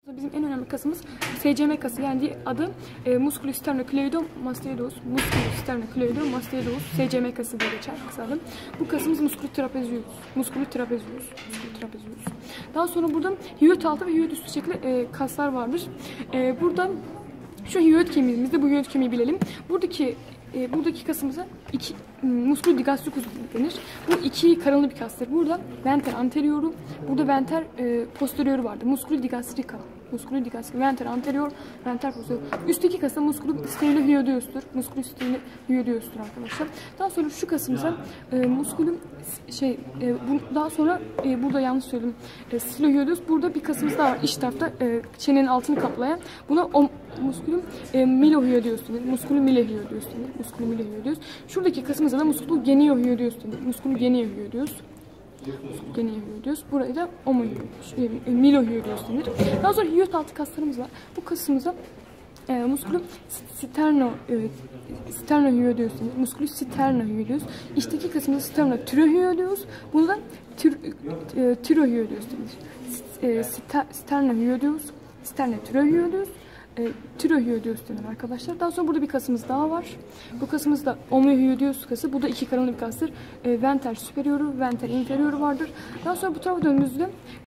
Bizim en önemli kasımız SCM kası, yani adı Musculus sternocleidomastoideus, Musculus sternocleidomastoideus, SCM kası diye geçer kısa adı. Bu kasımız Musculus trapezius, Musculus trapezius. Daha sonra burada hyoid altı ve hyoid üstü şekli kaslar vardır. Burada şu hyoid kemiğimizde, bu hyoid kemiği bilelim. Buradaki kasımıza musculus digastricus denir. Bu iki karınlı bir kastır. Burada venter anterioru, burada venter posterioru vardır. Musculus digastrica. Musculus digastrica, venter anterior, venter posterior. Üstteki kasa musculus sternohyoideus'tur. Musculus sternohyoideus'tur arkadaşlar. Daha sonra şu kasımıza musculum daha sonra burada yanlış söyledim. Stylohyoideus. Burada bir kasımız daha var iç tarafta, çenenin altını kaplayan. Buna musculum milohyoideus denir. Musculum milohyoideus denir. Musculum milohyoideus. Şuradaki kasımıza da musculus geniohyoideus denir. Musculus geniohyoideus. Burayı da milohyoideus denir. Daha sonra hyoid altı kaslarımız var. Bu kasımıza musculum sternohyoideus denir. Musculus sternohyoideus. İçteki kasımıza sternotirohyoideus. Bunu da tirohyoideus denir. Sternohyoideus, sternotirohyoideus, tirohyoideus denir arkadaşlar. Daha sonra burada bir kasımız daha var. Bu kasımız da omohyoideus kası. Bu da iki karınlı bir kastır. Venter superioru, venter inferioru vardır. Daha sonra bu tarafa döndüğümüzde